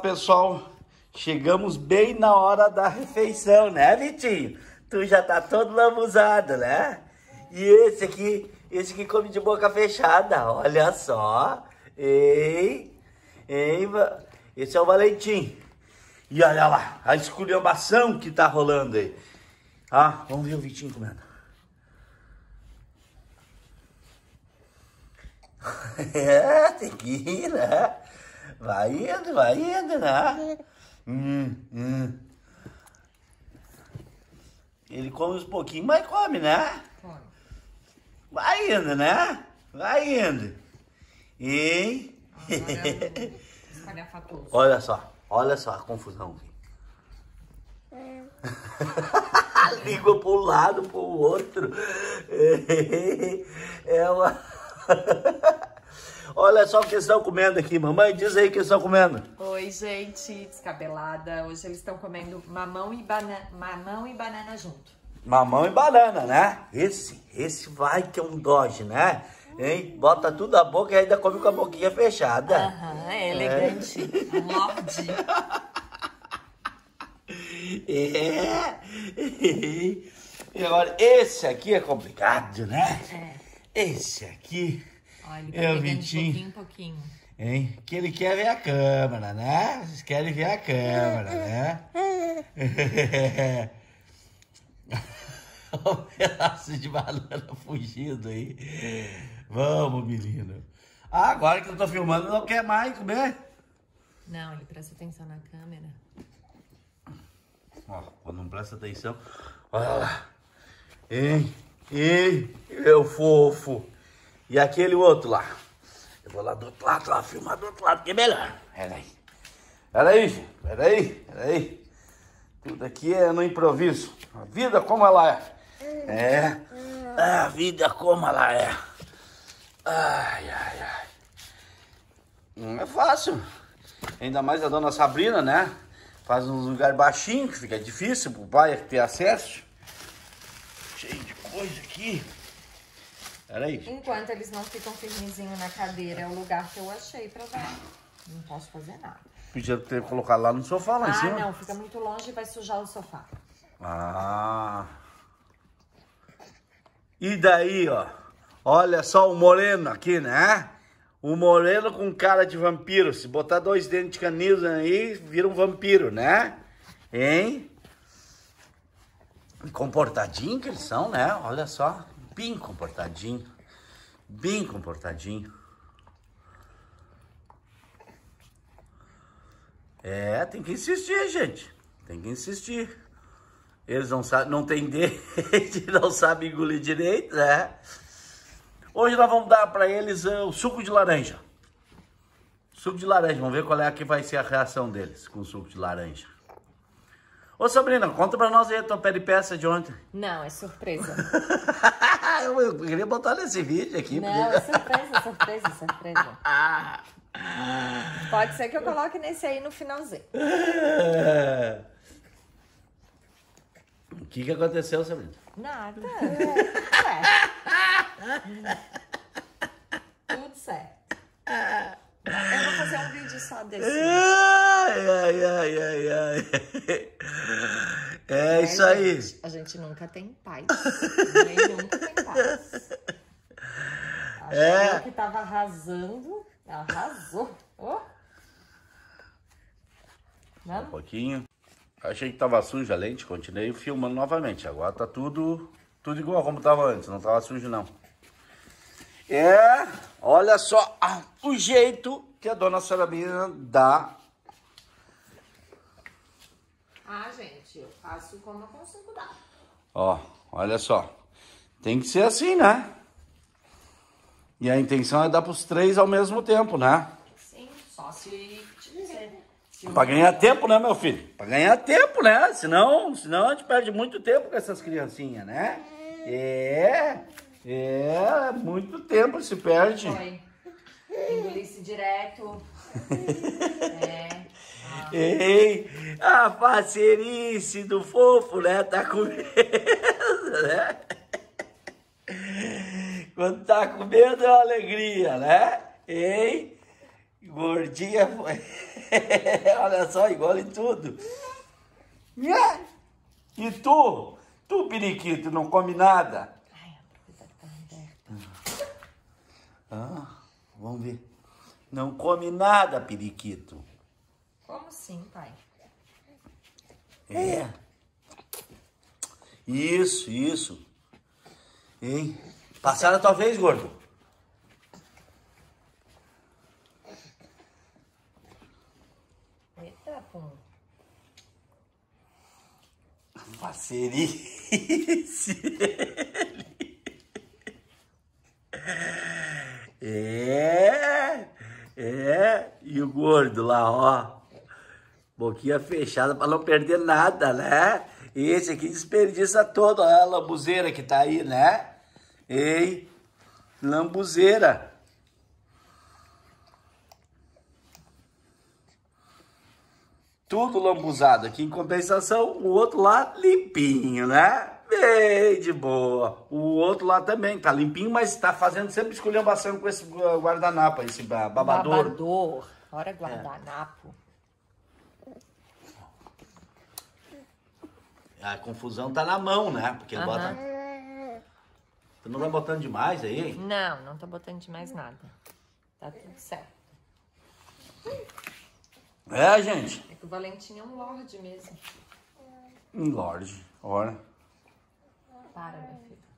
pessoal, chegamos bem na hora da refeição, né, Vitinho? Tu já tá todo lambuzado, né? E esse aqui come de boca fechada, olha só. Ei, esse é o Valentim. E olha lá, a esculhambação que tá rolando aí. Ah, vamos ver o Vitinho comendo. É, tem que ir, né? Vai indo, né? Ele come uns pouquinhos, mas come, né? Come. Vai indo, né? Vai indo. E... Espalhafatoso. olha só a confusão. Língua para um lado, para o outro. É uma... Olha só o que eles estão comendo aqui, mamãe. Diz aí o que eles estão comendo. Oi, gente, descabelada. Hoje eles estão comendo mamão e banana junto. Mamão e banana, né? Esse vai que é um doge, né? Hein? Bota tudo na boca e ainda come com a boquinha fechada. Aham, é elegante. Morde. E agora, esse aqui é complicado, né? Esse aqui Olha, ele tá é o pegando Vitinho. pouquinho. Hein? Que ele quer ver a câmera, né? Vocês querem ver a câmera, né? O pedaço de banana fugindo aí. Vamos, menino. Ah, agora que eu tô filmando, não quer mais comer? Não, ele presta atenção na câmera. Ó, quando não presta atenção. Olha lá. Ei, meu fofo. E aquele outro lá. Eu vou lá do outro lado, lá, filmar do outro lado, que é melhor. Peraí. Tudo aqui é no improviso. A vida como ela é. A vida como ela é. Ai. Não é fácil. Ainda mais a dona Sabrina, né? Faz um lugar baixinho, que fica difícil pro pai ter acesso. Cheio de coisa aqui. Peraí. Enquanto eles não ficam firmezinhos na cadeira, é o lugar que eu achei pra dar. Não posso fazer nada. Podia ter colocado lá no sofá, lá em cima. Ah, não, fica muito longe e vai sujar o sofá. Ah. E daí, ó. Olha só o moreno aqui, né? O moreno com cara de vampiro. Se botar 2 dentes de canil aí, vira um vampiro, né? Hein? Comportadinho que eles são, né? Olha só. Bem comportadinho. É, tem que insistir, gente. Tem que insistir. Eles não sabem, não tem dente, não sabem engolir direito, né? Hoje nós vamos dar para eles o suco de laranja. Suco de laranja, vamos ver qual é que vai ser a reação deles com o suco de laranja. Ô Sabrina, conta pra nós aí a tua peripécia de ontem. Não, é surpresa. Eu queria botar nesse vídeo aqui. Não, é surpresa. Pode ser que eu coloque nesse aí no finalzinho. O que aconteceu, Sabrina? Nada. Tudo certo. Eu vou fazer um vídeo só desse. Ai. É isso aí. A gente nunca tem paz. Nem nunca tem paz. Achou que tava arrasando. Arrasou. Oh. Um pouquinho. Achei que tava suja a lente, continuei filmando novamente. Agora tá tudo igual como tava antes, não tava sujo não. Olha só o jeito que a dona Sabrina dá. Ah, gente, eu faço como eu consigo dar. Ó, olha só. Tem que ser assim, né? E a intenção é dar pros 3 ao mesmo tempo, né? Sim, só se tiver. Pra ganhar tempo, né, meu filho? Pra ganhar tempo, né? Senão a gente perde muito tempo com essas criancinhas, né? Muito tempo se perde. Foi. Engolisse direto. Ei, a parceirice do fofo, né? Tá comendo, né? Quando tá comendo é uma alegria, né? Ei, Gordinha foi. Olha só, igual em tudo. E tu? Tu, periquito, não come nada? Ai, a tá aberta. Vamos ver. Não come nada, periquito. Como sim, pai? É. Isso. Hein? Passaram a tua vez, gordo? Eita, pum. Facerice. E o gordo lá, ó. Boquinha fechada pra não perder nada, né? Esse aqui desperdiça todo, ó, a lambuzeira que tá aí, né? Ei, lambuzeira. Tudo lambuzado. Aqui em compensação, o outro lá limpinho, né? Bem de boa. O outro lá também tá limpinho, mas tá fazendo sempre esculhambação com esse guardanapo, esse babador. Babador. Ora, guardanapo. A confusão tá na mão, né? Porque ele bota... Tu não vai botando demais aí? Não tô botando demais nada. Tá tudo certo. É, gente. É que o Valentim é um lorde mesmo. Lorde, ora. Para, meu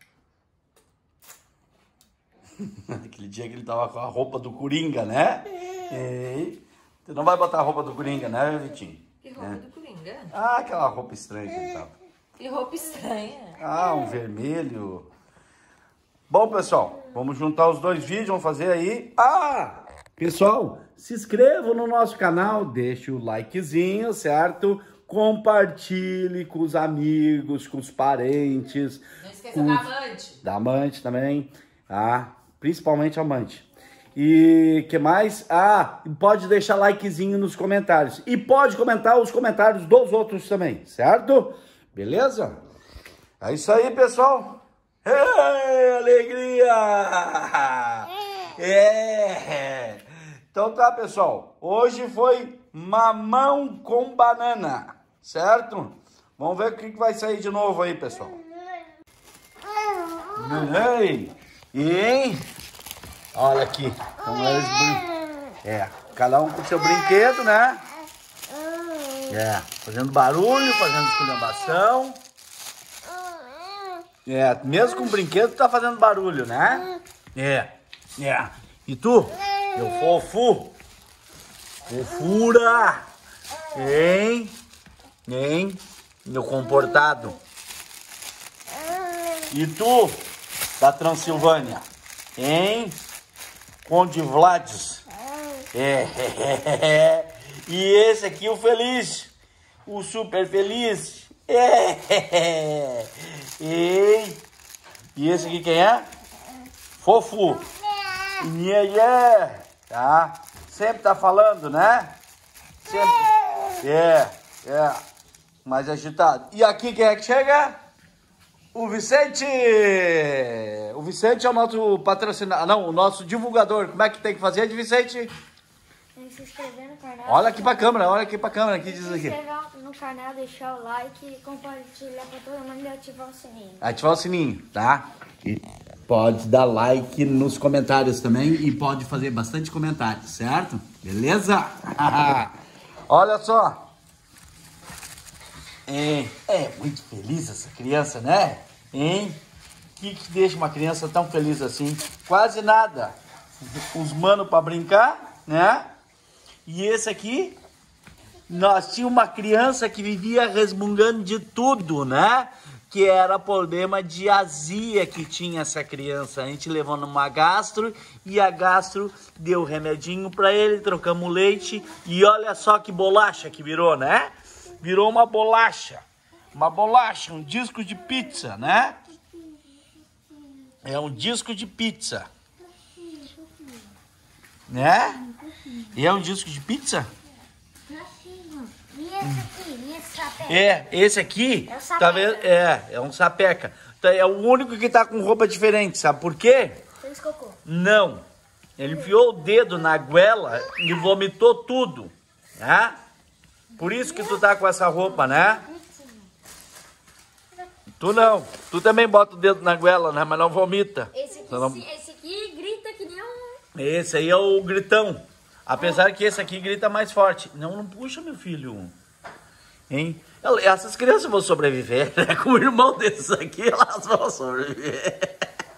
filho. Aquele dia que ele tava com a roupa do Coringa, né? Ei, tu não vai botar a roupa do Coringa, né, Vitinho? Que roupa do Coringa? Ah, aquela roupa estranha que ele tava. Que roupa estranha. Ah, um vermelho. Bom, pessoal, vamos juntar os dois vídeos, vamos fazer aí. Pessoal, se inscrevam no nosso canal, deixe o likezinho, certo? Compartilhe com os amigos, com os parentes. Não esqueça da amante. Da amante também. Principalmente a amante. E que mais? Pode deixar likezinho nos comentários. E pode comentar os comentários dos outros também, certo? Beleza? É isso aí, pessoal. Alegria! Então tá, pessoal. Hoje foi mamão com banana, certo? Vamos ver o que vai sair de novo aí, pessoal. Olha aqui. Cada um com seu brinquedo, né? Fazendo barulho, fazendo esculhambação. Mesmo com o brinquedo tá fazendo barulho, né? E tu? Meu fofo? Fofura! Hein? Meu comportado? E tu? Da Transilvânia? Hein? Conde Vlades? E esse aqui o feliz? O super feliz? E esse aqui quem é? Fofo. Tá? Sempre tá falando, né? Sempre. Mais agitado. E aqui quem é que chega? O Vicente. O Vicente é o nosso patrocinador. Não, o nosso divulgador. Como é que tem que fazer, Vicente? Tem que se inscrever no canal. Olha aqui pra câmera, que diz aqui. Se inscrever no canal, deixar o like, compartilhar pra todo mundo e ativar o sininho. Ativar o sininho, tá? E pode dar like nos comentários também e pode fazer bastante comentários, certo? Beleza? Olha só. É muito feliz essa criança, né? Hein? O que deixa uma criança tão feliz assim? Quase nada. Os manos pra brincar, né? E esse aqui, nós tínhamos uma criança que vivia resmungando de tudo, né? Que era problema de azia que tinha essa criança. A gente levou numa gastro e a gastro deu remedinho pra ele, trocamos leite e olha só que bolacha que virou, né? Virou uma bolacha, um disco de pizza, né? É um disco de pizza, né? E é um disco de pizza? E esse sapeca? Esse aqui, É o sapeca. tá vendo? É um sapeca. É o único que tá com roupa diferente, sabe por quê? Fez cocô. Não. Ele enfiou o dedo na goela e vomitou tudo, né? Por isso que tu tá com essa roupa, né? Tu não. Tu também bota o dedo na goela, né? Mas não vomita. Esse aqui grita que nem um... Esse aí é o gritão. Apesar que esse aqui grita mais forte. Não, não puxa, meu filho. Hein? Essas crianças vão sobreviver, né? Com um irmão desses aqui, elas vão sobreviver.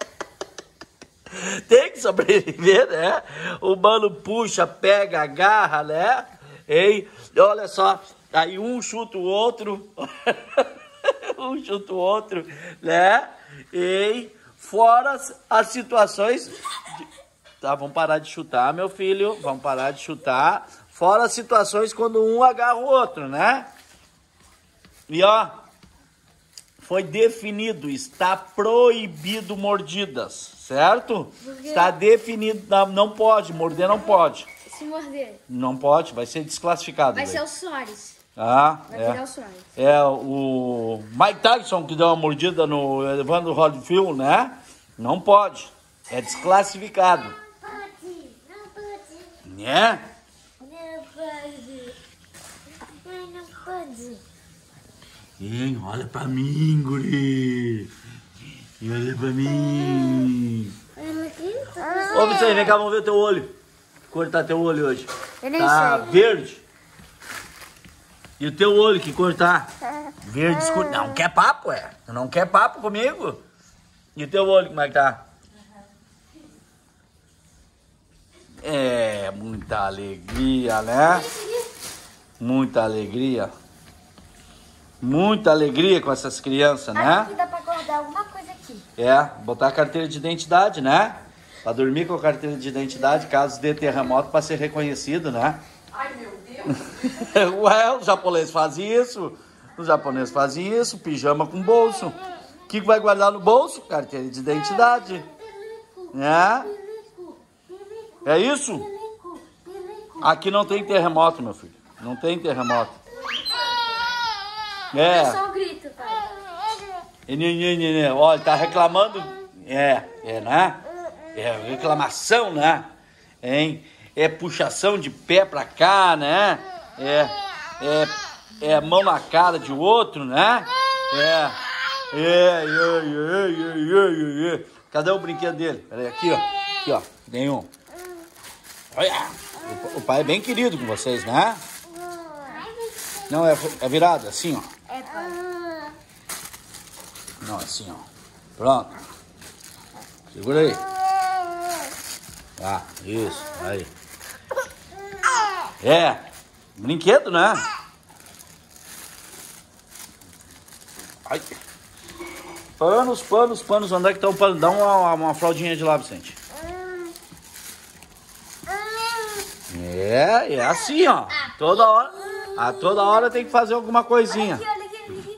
Tem que sobreviver, né? O mano puxa, pega, agarra, né? Hein? Olha só, aí um chuta o outro. Um chuta o outro, né? Hein? Fora as situações... Tá, vamos parar de chutar, meu filho. Vamos parar de chutar. Fora as situações quando um agarra o outro, né? E ó, foi definido, está proibido mordidas, certo? Está definido, não pode, morder não pode. Se morder. Não pode, vai ser desclassificado. Vai ser o Soares. Ah, Vai virar o Soares. É o Mike Tyson que deu uma mordida no Evander Holyfield, né? Não pode, é desclassificado. Não pode. Né? Não pode. Não pode. Hein, olha pra mim, guri. Olha pra mim. Ô, Vicente, vem cá, vamos ver teu olho. Cortar teu olho hoje. Eu nem tá sei. Verde. E o teu olho, que cor tá? Verde escuro. Não quer papo, é? Tu não quer papo comigo? E o teu olho, como é que tá? É, muita alegria, né? Muita alegria. Muita alegria com essas crianças, né? Acho que dá pra guardar alguma coisa aqui. É, botar a carteira de identidade, né? Pra dormir com a carteira de identidade, caso dê terremoto, pra ser reconhecido, né? Ai, meu Deus. Ué, os japoneses fazem isso. Os japoneses fazem isso, pijama com bolso. O que vai guardar no bolso? Carteira de identidade. Né? É isso? Aqui não tem terremoto, meu filho. Não tem terremoto. É só o grito, pai. Olha, tá reclamando. Né? É reclamação, né? Hein? É puxação de pé pra cá, né? É mão na cara de outro, né? Cadê o brinquedo dele? Peraí, aqui, ó. Aqui, ó. Tem um. Olha. O pai é bem querido com vocês, né? Não, é virado, assim, ó. É, pai. Não, assim, ó. Pronto. Segura aí. Ah, isso. Aí. É. Brinquedo, né? Ai. Panos. Onde é que tá o pano? Dá uma fraldinha de lá, Vicente. É assim, ó. A toda hora tem que fazer alguma coisinha. Olha aqui.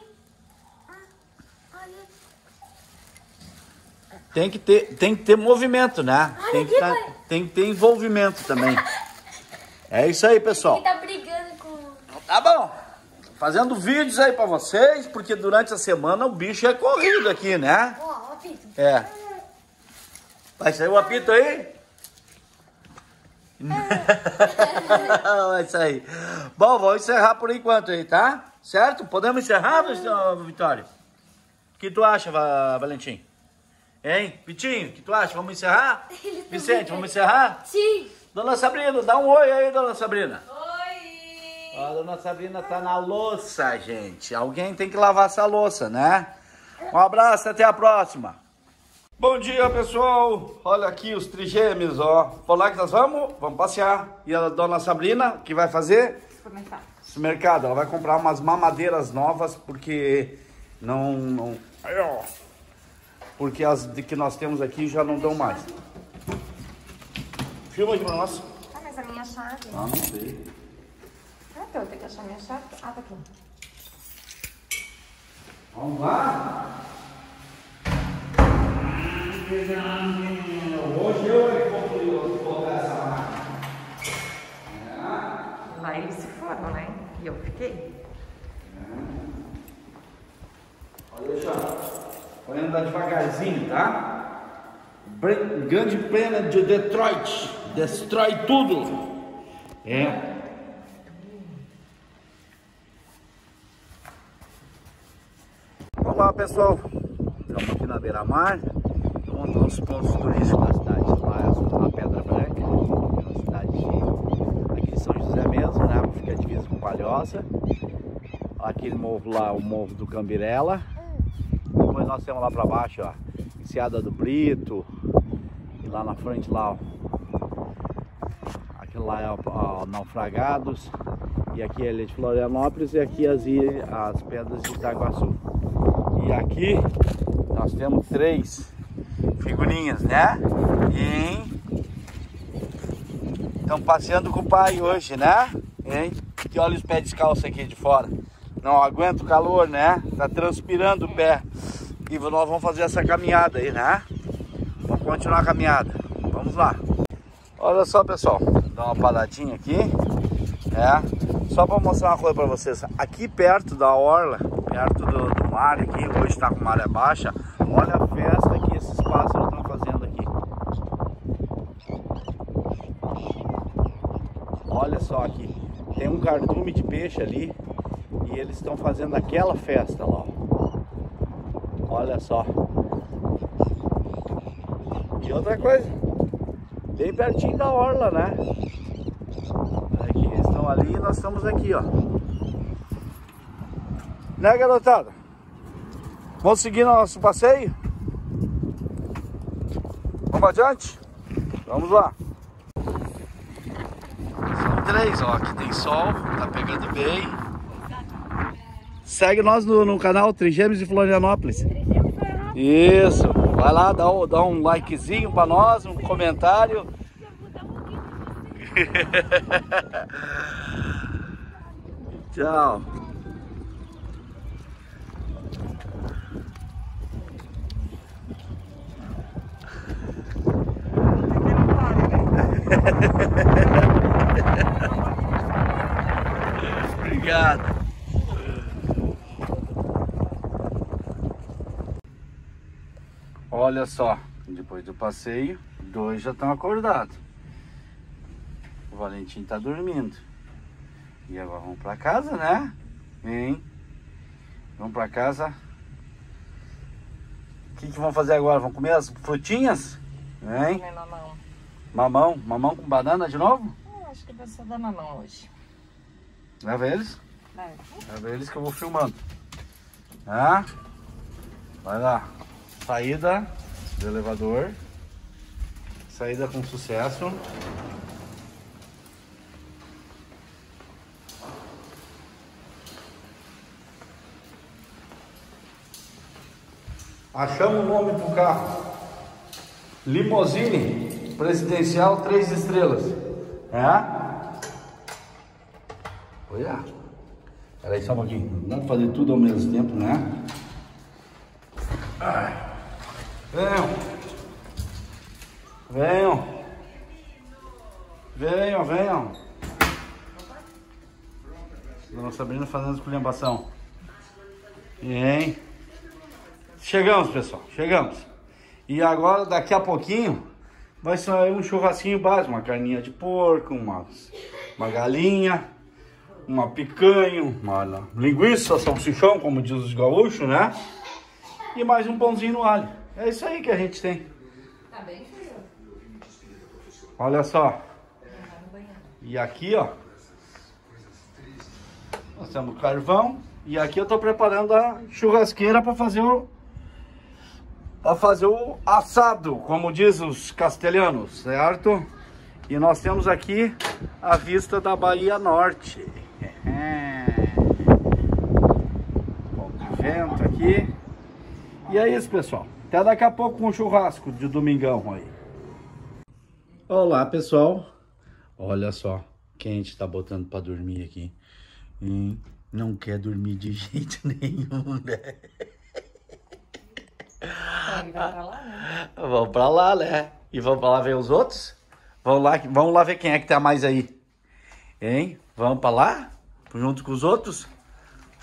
Olha. Tem que ter movimento, né? Tem que ter envolvimento também. É isso aí, pessoal. Ele tá brigando com... Tá bom. Fazendo vídeos aí pra vocês, porque durante a semana o bicho é corrido aqui, né? Ó, o apito. É. Vai sair o apito aí? Vai sair. Bom, vou encerrar por enquanto aí, tá? Certo? Podemos encerrar, Vitória? O que tu acha, Valentim? Hein? Vitinho, o que tu acha? Vamos encerrar? Vicente, vamos encerrar? Sim. Dona Sabrina, dá um oi aí, Dona Sabrina. Oi. A Dona Sabrina tá na louça, gente. Alguém tem que lavar essa louça, né? Um abraço, até a próxima. Bom dia, pessoal. Olha aqui os trigêmeos, ó. Por lá que nós vamos passear. E a Dona Sabrina, o que vai fazer? Supermercado. Supermercado. Ela vai comprar umas mamadeiras novas, porque não... Aí, ó. Porque as que nós temos aqui já não dão mais. Filma aqui pra nós. Ah, mas a minha chave. Ah, não sei. Ah, então eu tenho que achar minha chave. Ah, tá aqui. Vamos lá? Hoje eu é que vou colocar essa máquina. Lá eles se foram, né? E eu fiquei. Pode deixar. Pode andar devagarzinho, tá? Grande Prêmio de Detroit. Destrói tudo. É. Olá pessoal, estamos aqui na beira-mar, um dos pontos turísticos da cidade. Lá é a Pedra Branca, é uma cidade aqui de São José mesmo, né? Fica divisa com Palhoça. Aquele morro lá, o Morro do Cambirela. Depois nós temos lá para baixo, ó, Enseada do Brito. E lá na frente, lá, ó, aquele lá é o Naufragados. E aqui é a Ilha de Florianópolis e aqui as Pedras de Itaguaçu. E aqui nós temos 3 figurinhas, né? E estamos passeando com o pai hoje, né? Hein? E olha os pés descalços aqui de fora. Não aguenta o calor, né? Tá transpirando o pé. E nós vamos fazer essa caminhada aí, né? Vamos continuar a caminhada. Vamos lá. Olha só, pessoal. Dá uma paradinha aqui. Só para mostrar uma coisa para vocês. Aqui perto da orla, perto do mar aqui, hoje está com maré baixa. Olha a festa que esses pássaros estão fazendo aqui. Olha só aqui. Tem um cardume de peixe ali. E eles estão fazendo aquela festa lá. Olha só. E outra coisa. Bem pertinho da orla, né? Aqui, eles estão ali e nós estamos aqui, ó. Né, garotada? Vamos seguir nosso passeio? Vamos adiante? Vamos lá. São 3, ó. Aqui tem sol, tá pegando bem. Segue nós no canal Trigêmeos de Florianópolis. Isso. Vai lá, dá um likezinho pra nós, um comentário. Tchau. Obrigado. Olha só, depois do passeio, 2 já estão acordados. O Valentim tá dormindo. E agora vamos pra casa, né? Hein? Vamos pra casa. O que vamos fazer agora? Vamos comer as frutinhas? Hein? Comer mamão. Mamão? Mamão com banana de novo? Eu acho que vai só dar mamão hoje. Leva eles? Leva eles que eu vou filmando. Tá? Vai lá. Saída do elevador. Saída com sucesso. Achamos o nome pro carro. Limousine presidencial 3 estrelas. Olha. Peraí só um pouquinho. Não dá pra fazer tudo ao mesmo tempo, né? Venham. Venham. Venham, venham. Dona Sabrina fazendo esculhambação. Hein? Chegamos, pessoal. Chegamos. E agora, daqui a pouquinho, vai sair um churrasquinho básico. Uma carninha de porco, uma galinha, uma picanha, uma linguiça, salsichão, como diz os gaúchos, né? E mais um pãozinho no alho. É isso aí que a gente tem. Tá bem, filho? Olha só. E aqui, ó, nós temos carvão. E aqui eu tô preparando a churrasqueira para fazer o assado, como diz os castelhanos, certo? E nós temos aqui a vista da Bahia Norte. Pouco de vento aqui. E é isso, pessoal. Até daqui a pouco com o churrasco de domingão aí. Olá, pessoal. Olha só quem a gente tá botando para dormir aqui. Não quer dormir de jeito nenhum, né? Vai pra lá, né? Vamos pra lá, né? E vamos pra lá ver os outros? Vamos lá ver quem é que tá mais aí. Hein? Vamos pra lá? Junto com os outros?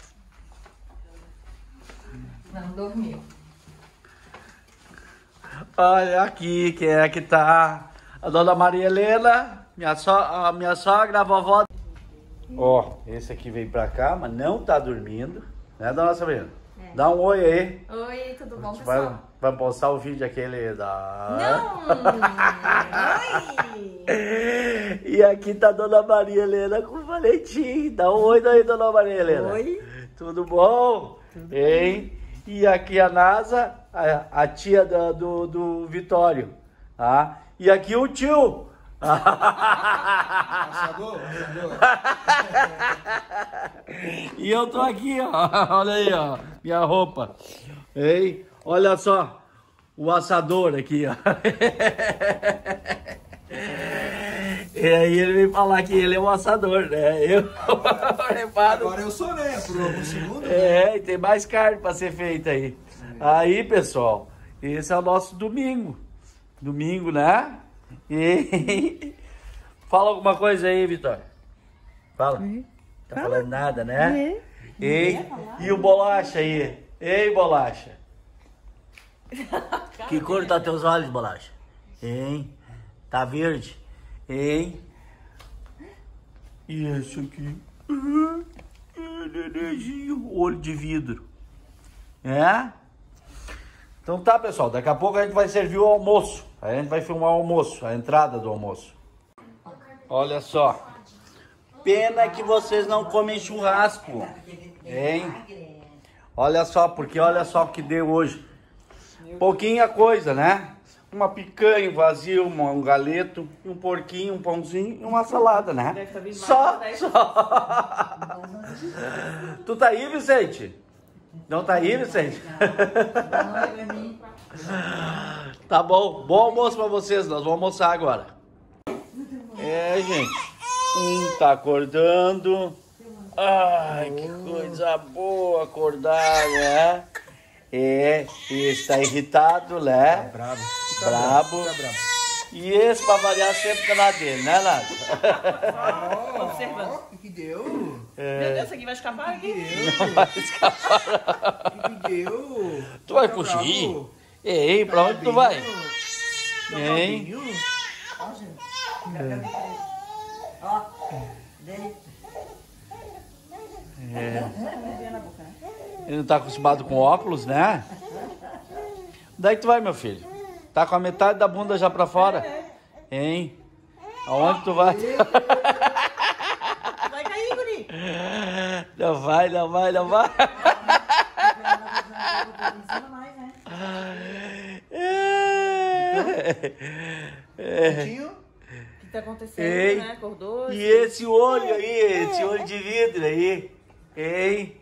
Não dormiu. Olha aqui quem é que tá. A dona Maria Helena, a minha sogra, a vovó. Ó, esse aqui veio pra cá, mas não tá dormindo. Né, dona Sabrina? É. Dá um oi aí. Oi, tudo bom, pessoal? Vai postar o vídeo aquele da... Não! Oi! E aqui tá a dona Maria Helena com o Valentim. Dá um oi daí, dona Maria Helena. Oi. Tudo bom? Tudo hein? bem. E aqui a Nasa, a tia do Vitório. Tá? E aqui o tio. Assador. E eu tô aqui, ó. Olha aí, ó. Minha roupa. Ei, olha só. O assador aqui, ó. E aí ele vem falar que ele é um assador, né? Eu reparo. Agora eu sou, né? Pro segundo. É, e tem mais carne pra ser feita aí. Aí, pessoal, esse é o nosso domingo. Domingo, né? E... Fala alguma coisa aí, Vitória. Fala. Tá falando nada, né? Ei, e o Bolacha aí? Ei, Bolacha. Que cor tá teus olhos, Bolacha? Hein? Tá verde? Hein? E esse aqui? Nenezinho, olho de vidro. É? Então tá, pessoal. Daqui a pouco a gente vai servir o almoço. A gente vai filmar o almoço, a entrada do almoço. Olha só. Pena que vocês não comem churrasco. Hein? Olha só, porque olha só o que deu hoje. Pouquinha coisa, né? Uma picanha, um vazio, um galeto, um porquinho, um pãozinho e uma salada, né? Só. Tu tá aí, Vicente? Não tá aí, Vicente? Tá bom. Bom almoço pra vocês. Nós vamos almoçar agora. É, gente. Tá acordando. Ai, que coisa boa acordar, né? É, esse tá irritado, né? Tá bravo. Brabo. E esse, pra variar, sempre tá na dele, né, Nada? Observando. O que deu? Meu Deus, isso aqui vai escapar aqui? Não vai escapar. O que deu? Tu vai fugir? Ei, pra onde tu vai? Hein? Ó, gente. Ó, dele. Ele não tá acostumado com óculos, né? Daí tu vai, meu filho? Tá com a metade da bunda já pra fora? Hein? Aonde tu vai? Vai cair, guri. Não vai, não vai, não vai. Tio? O que tá acontecendo, Ei, né? Acordou? e esse olho aí, esse olho de vidro aí, hein?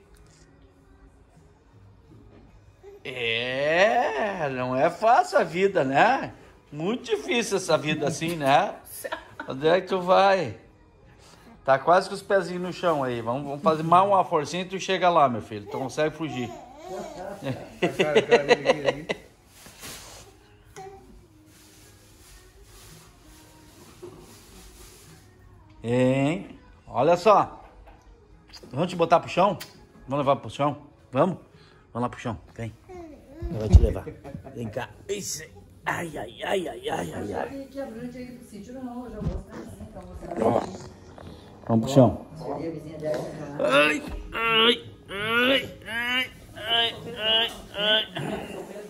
É, não é fácil a vida, né? Muito difícil essa vida assim, né? Onde é que tu vai? Tá quase com os pezinhos no chão aí. Vamos fazer mais uma forcinha e tu chega lá, meu filho. Tu consegue fugir. Hein? Olha só. Vamos te botar pro chão? Vamos levar pro chão? Vamos? Vamos lá pro chão. Vem. Eu vou te levar. Vem cá. Isso. Ai, ai, ai, ai, ai, ai, ai. Ó. Vamos pro chão. Ai, ai, ai, ai, ai, ai, ai.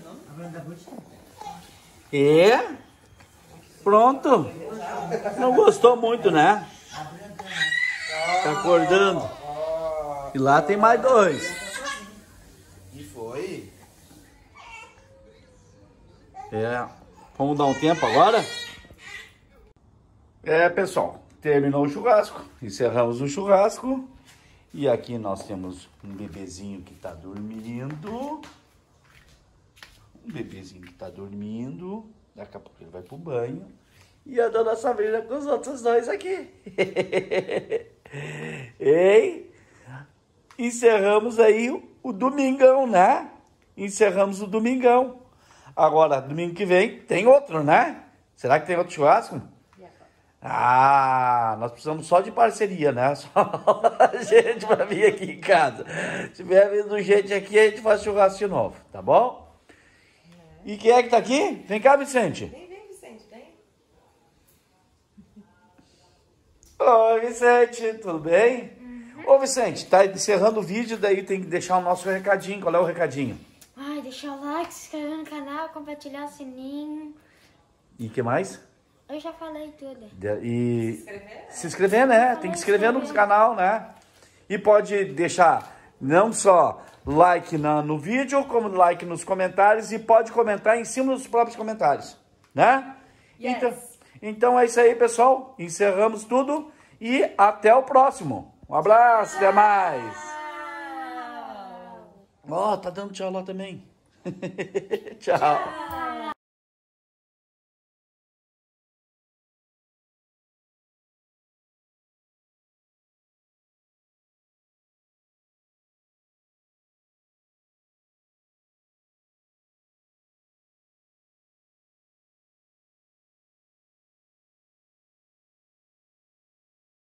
E pronto. Não gostou muito, né? Tá acordando. E lá tem mais dois. E foi? É. Vamos dar um tempo agora? É, pessoal. Terminou o churrasco. Encerramos o churrasco. E aqui nós temos um bebezinho que tá dormindo. Um bebezinho que tá dormindo. Daqui a pouco ele vai pro banho. E a dona Sabrina com os outros dois aqui. Ei? Encerramos aí o domingão, né? Encerramos o domingão. Agora, domingo que vem, tem outro, né? Será que tem outro churrasco? Ah, nós precisamos só de parceria, né? Só gente pra vir aqui em casa. Se vier vindo gente aqui, a gente faz churrasco de novo, tá bom? E quem é que tá aqui? Vem cá, Vicente. Vem, Vicente, vem. Oi, Vicente, tudo bem? Ô, Vicente, tá encerrando o vídeo, daí tem que deixar o nosso recadinho. Qual é o recadinho? Ai, deixar o like, se inscrever no canal, compartilhar o sininho. E que mais? Eu já falei tudo. E se inscrever, né? Tem que se inscrever no canal, né? E pode deixar não só like no vídeo, como like nos comentários, e pode comentar em cima dos próprios comentários, né? Yes. Então é isso aí, pessoal. Encerramos tudo e até o próximo. Um abraço, até mais. Ó, tá dando tchau lá também. Tchau.